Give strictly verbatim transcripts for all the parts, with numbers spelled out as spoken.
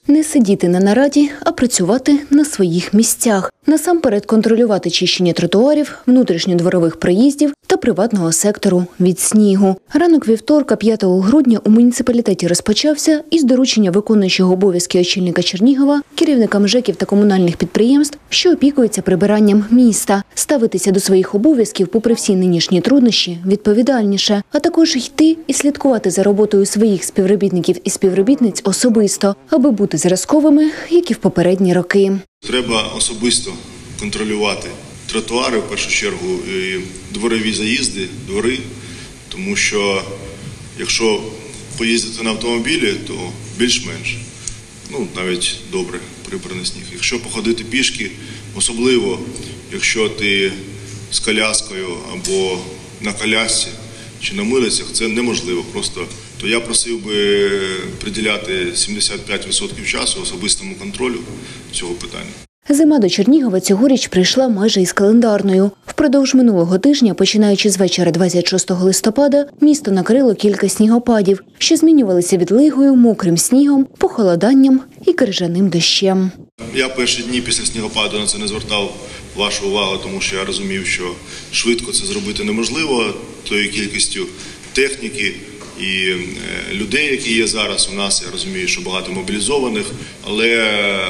Не сидіти на нараді, а працювати на своїх місцях. Насамперед контролювати чищення тротуарів, внутрішньодворових проїздів та приватного сектору від снігу. Ранок вівторка, п'ятого грудня, у муніципалітеті розпочався із доручення виконуючого обов'язки очільника Чернігова, керівникам ЖЕКів та комунальних підприємств, що опікуються прибиранням міста, ставитися до своїх обов'язків, попри всі нинішні труднощі, відповідальніше, а також йти і слідкувати за роботою своїх співробітників і співробітниць особисто, аби бути зразковими, як і в попередні роки. Треба особисто контролювати тротуари, в першу чергу, і дворові заїзди, двори, тому що якщо поїздити на автомобілі, то більш-менш, ну, навіть добре прибраний сніг. Якщо походити пішки, особливо, якщо ти з коляскою або на колясці чи на милицях, це неможливо просто. То я просив би приділяти сімдесят п'ять відсотків часу особистому контролю цього питання. Зима до Чернігова цьогоріч прийшла майже із календарною. Впродовж минулого тижня, починаючи з вечора двадцять шостого листопада, місто накрило кілька снігопадів, що змінювалися відлигою, мокрим снігом, похолоданням і крижаним дощем. Я перші дні після снігопаду на це не звертав вашу увагу, тому що я розумів, що швидко це зробити неможливо, тою кількістю техніки і людей, які є зараз у нас. Я розумію, що багато мобілізованих, але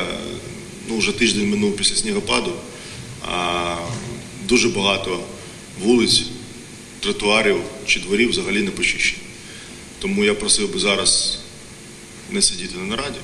ну, вже тиждень минув після снігопаду, а дуже багато вулиць, тротуарів чи дворів взагалі не почищені. Тому я просив би зараз не сидіти на нараді,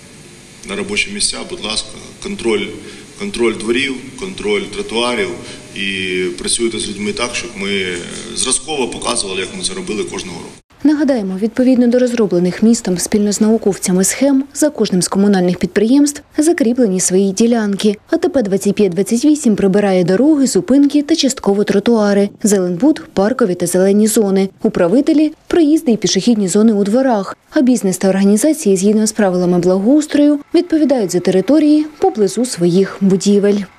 на робочі місця, будь ласка, контроль, контроль дворів, контроль тротуарів і працюйте з людьми так, щоб ми зразково показували, як ми це робили кожного року. Нагадаємо, відповідно до розроблених містом спільно з науковцями схем, за кожним з комунальних підприємств закріплені свої ділянки. АТП двадцять п'ять двадцять вісім прибирає дороги, зупинки та частково тротуари, Зеленбуд – паркові та зелені зони, управителі – проїзди і пішохідні зони у дворах, а бізнес та організації, згідно з правилами благоустрою, відповідають за території поблизу своїх будівель.